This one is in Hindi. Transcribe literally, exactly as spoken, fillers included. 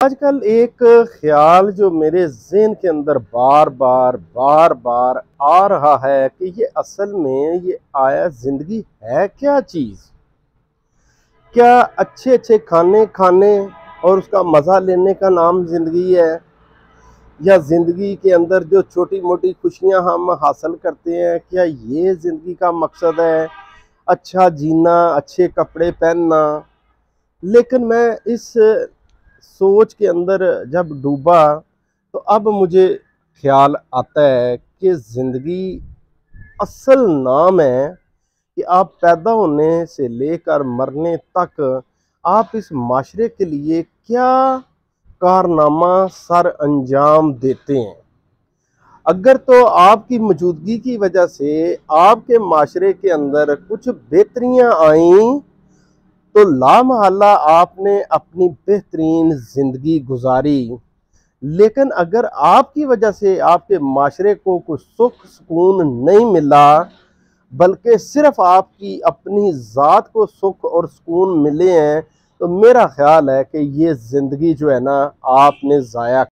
आजकल एक ख्याल जो मेरे ज़हन के अंदर बार बार बार बार आ रहा है कि ये असल में ये आया ज़िंदगी है क्या चीज़। क्या अच्छे अच्छे खाने खाने और उसका मज़ा लेने का नाम ज़िंदगी है, या ज़िंदगी के अंदर जो छोटी मोटी खुशियां हम हासिल करते हैं, क्या ये ज़िंदगी का मकसद है। अच्छा जीना, अच्छे कपड़े पहनना। लेकिन मैं इस सोच के अंदर जब डूबा तो अब मुझे ख्याल आता है कि ज़िंदगी असल नाम है कि आप पैदा होने से लेकर मरने तक आप इस माशरे के लिए क्या कारनामा सर अंजाम देते हैं। अगर तो आपकी मौजूदगी की वजह से आपके माशरे के अंदर कुछ बेहतरियां आईं तो लामहल्ला आपने अपनी बेहतरीन ज़िंदगी गुजारी। लेकिन अगर आपकी वजह से आपके माशरे को कुछ सुख सुकून नहीं मिला, बल्कि सिर्फ आपकी अपनी ज़ात को सुख और सुकून मिले हैं, तो मेरा ख्याल है कि ये ज़िंदगी जो है ना आपने ज़ाया